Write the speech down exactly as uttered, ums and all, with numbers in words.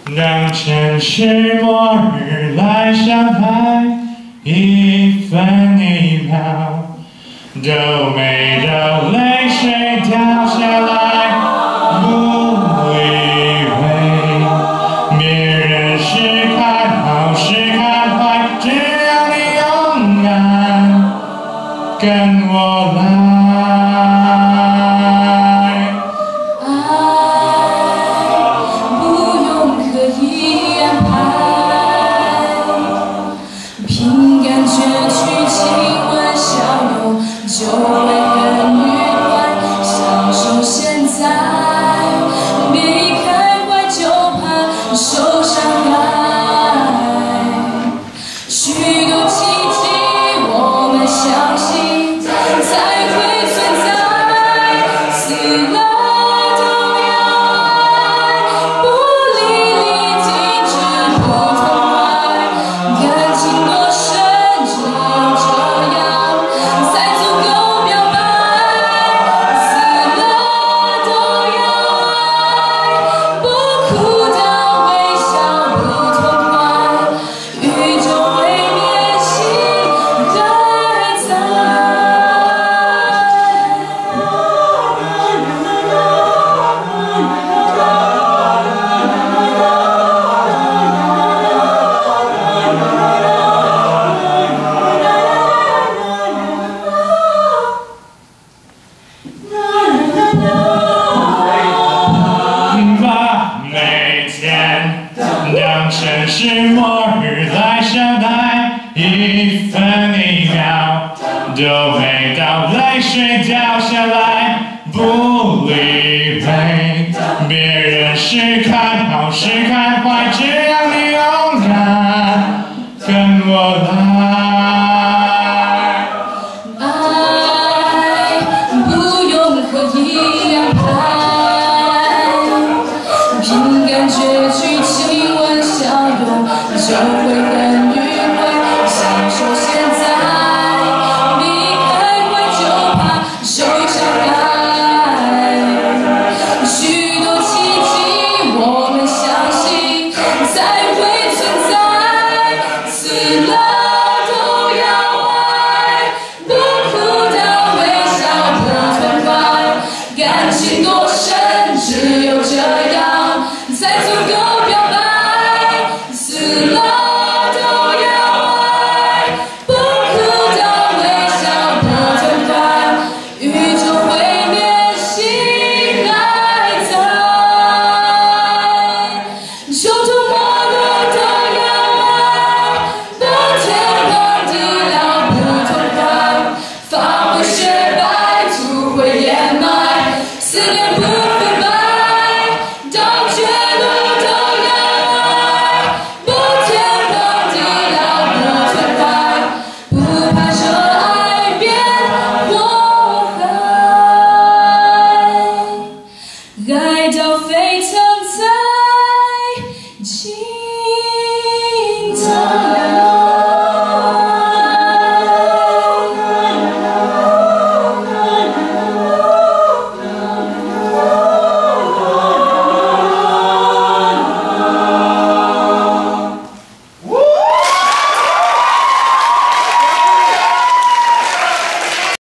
让城市末日来相拍，一分一秒都没有泪水掉下来，不以为别人是看好是看坏，只要你勇敢跟我来。 就会很愉快，享受现在，别一开怀就怕受伤害。许多奇迹，我们相信才会存在，死了都要爱，不离离停止不痛快，感情多深只有这样。 让城市末日来相待，一分一秒都没到泪水掉下来，不理会别人是看好是看坏，只要你勇敢跟我来。 爱不用刻意安排，凭感觉去亲吻笑容，就会。